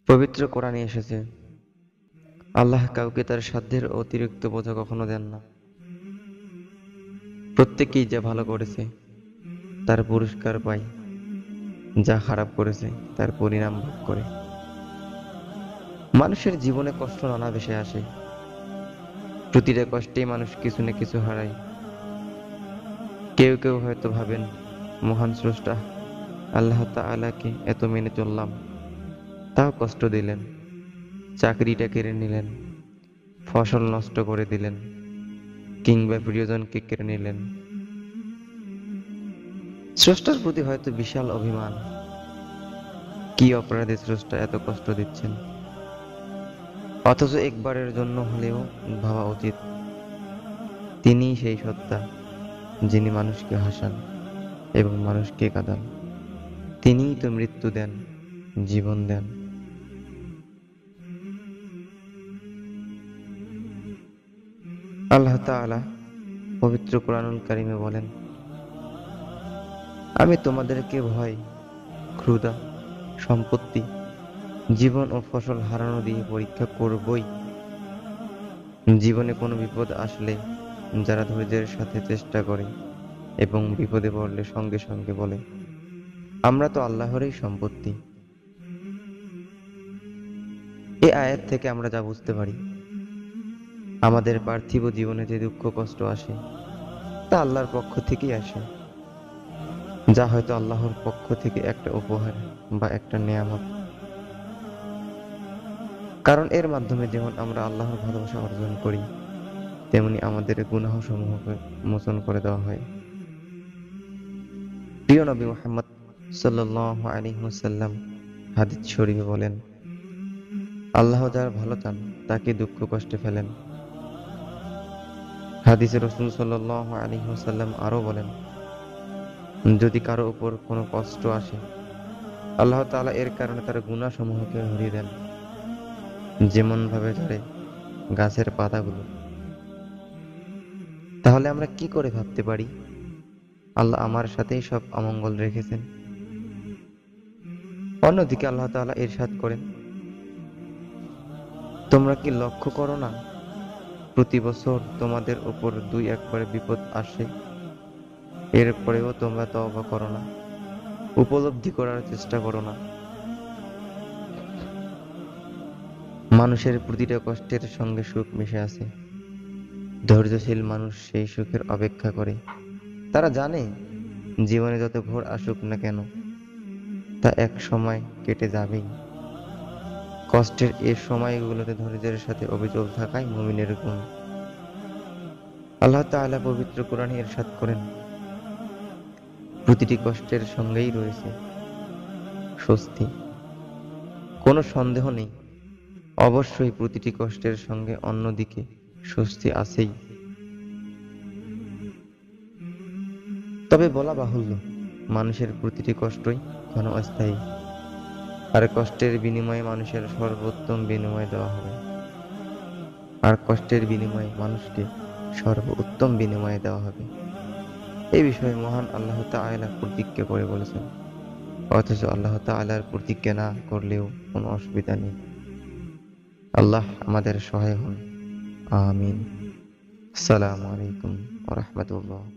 পবিত্র কোরআনে এসেছে, আল্লাহ কাউকে তার সাধ্যের অতিরিক্ত বোঝা কখনো দেন না। প্রত্যেকেই যা ভালো করেছে তার পুরস্কার পায়, যা খারাপ করেছে তার পরিণাম ভোগ করে। মানুষের জীবনে কষ্ট নানা ভেসে আসে। প্রতিটা কষ্টেই মানুষ কিছু না কিছু হারায়। কেউ কেউ হয়তো ভাবেন, মহান স্রষ্টা আল্লাহ তাআলাকে এত মেনে চললাম, তাও কষ্ট দিলেন, চাকরিটা কেড়ে নিলেন, ফসল নষ্ট করে দিলেন, কিংবা প্রিয়জনকে কেড়ে নিলেন। স্রষ্টার প্রতি হয়তো বিশাল অভিমান। কি অপরাধে স্রষ্টা এত কষ্ট দিচ্ছেন? অথচ একবারের জন্য হলেও ভাবা উচিত, তিনিই সেই সত্তা যিনি মানুষকে হাসান এবং মানুষকে কাঁদান। তিনিই তো মৃত্যু দেন, জীবন দেন। আল্লাহ তাআলা পবিত্র কোরআনুল কারিমে বলেন, আমি তোমাদেরকে ভয়, ক্ষুধা, সম্পত্তি, জীবন ও ফসল হারানো দিয়ে পরীক্ষা করবই। জীবনে কোনো বিপদ আসলে যারা ধৈর্যের সাথে চেষ্টা করে এবং বিপদে পড়লে সঙ্গে সঙ্গে বলে, আমরা তো আল্লাহরই সম্পত্তি। এই আয়াত থেকে আমরা যা বুঝতে পারি, আমাদের পার্থিব জীবনে যে দুঃখ কষ্ট আসে তা আল্লাহর পক্ষ থেকেই আসে, যা হয়তো আল্লাহর পক্ষ থেকে একটা উপহার বা একটা নেয়ামত। কারণ এর মাধ্যমে যেমন আমরা আল্লাহর ভালোবাসা অর্জন করি, তেমনি আমাদের গুনাহসমূহকে মোচন করে দেওয়া হয়। প্রিয় নবী মুহাম্মদ সাল্লাল্লাহু আলাইহি ওয়াসাল্লাম হাদিস শরীফে বলেন, আল্লাহ যার ভালো চান তাকে দুঃখ কষ্টে ফেলেন। হাদিসে রাসূল সাল্লাল্লাহু আলাইহি ওয়াসাল্লাম আরো বলেন, যদি কারো উপর কোনো কষ্ট আসে, আল্লাহ তাআলা এর কারণে তার গুনাহসমূহকে হরিয়ে দেন, যেমন ভাবে ঝরে গাছের পাতাগুলো। তাহলে আমরা কি করে ভাবতে পারি আল্লাহ আমার সাথেই সব অমঙ্গল রেখেছেন? অন্যদিকে আল্লাহ তাআলা ইরশাদ করেন, তোমরা কি লক্ষ্য করো না, প্রতি বছর তোমাদের উপর 2-1 বার বিপদ আসে, এরপরেও তোমরা তওবা করো না, উপলব্ধি করার চেষ্টা করো না। মানুষের প্রতিটা কষ্টের সঙ্গে সুখ মিশে আছে। ধৈর্যশীল মানুষ সেই সুখের অপেক্ষা করে। তারা জানে জীবনে যত ঘোর আসুক না কেন, তা এক সময় কেটে যাবেই। কষ্টের এই সময়গুলোতে ধৈর্যের সাথে অবিচল থাকাই মুমিনের গুণ। আল্লাহ তাআলা পবিত্র কোরআনে ইরশাদ করেন, প্রতিটি কষ্টের সঙ্গেই রয়েছে স্বস্তি। কোনো সন্দেহ নেই, অবশ্যই প্রতিটি কষ্টের সঙ্গে অন্যদিকে স্বস্তি আছেই। তবে বলা বাহুল্য, মানুষের প্রতিটি কষ্টই ক্ষণস্থায়ী, আর কষ্টের বিনিময়ে মানুষের সর্বোত্তম বিনিময় দেওয়া হবে। আর কষ্টের বিনিময়ে মানুষকে সর্বোত্তম বিনিময় দেওয়া হবে। এই বিষয়ে মহান আল্লাহ তাআলা প্রতিজ্ঞা করে বলেছেন, অথচ আল্লাহ তাআলার প্রতিজ্ঞা না করলেও কোনো অসুবিধা নেই। আল্লাহ আমাদের সহায় হন। আমিন। আসসালামু আলাইকুম ওয়া রাহমাতুল্লাহ।